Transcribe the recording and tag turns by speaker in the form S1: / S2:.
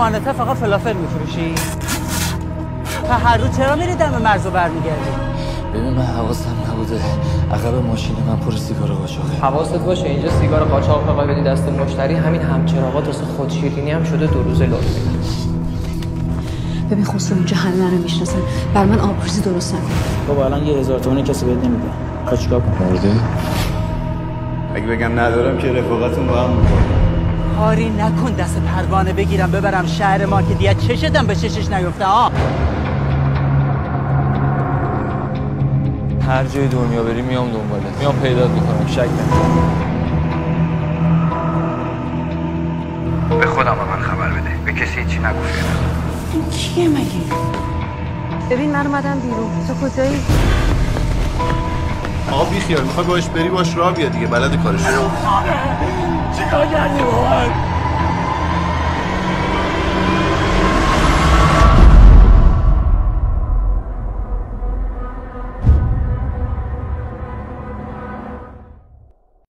S1: مهندسه فقط فلافل میفروشی؟ هر روز چرا میری دم مرز و برمیگردی؟
S2: ببین من حواسم نبوده، عقب ماشین من پر سیگار قاچاقه.
S3: حواست باشه اینجا سیگار قاچاق بخوای بدی دست مشتری، همین همچراغات واسه خود شیرینی هم شده 2 روز لطف میدن.
S4: ببین خسرو اینجا همه منو میشناسن، بر من آبروریزی درست نکن.
S5: بابا الان 1000 تومانی کسی بهت نمیده. خواهی چیکار کنم؟
S2: مرده؟
S6: اگه بگم ندارم که رفاقتون با هم میکنم.
S1: کاری نکن دست پروانه بگیرم ببرم شهر ما که دیگه چشدم به چشش نیفته ها.
S2: هر جای دنیا بری میام دنباله، میام پیدات میکنم، شک نکن.
S6: به خودم من خبر بده، به کسی هیچی نگو.
S4: این کیه مگه؟ ببین من اومدم بیرون، تو کجایی؟
S6: آقا بی خیال، میخوای باش بری باش راه بیا دیگه، بلد کارش.
S1: چیکار کردی باید؟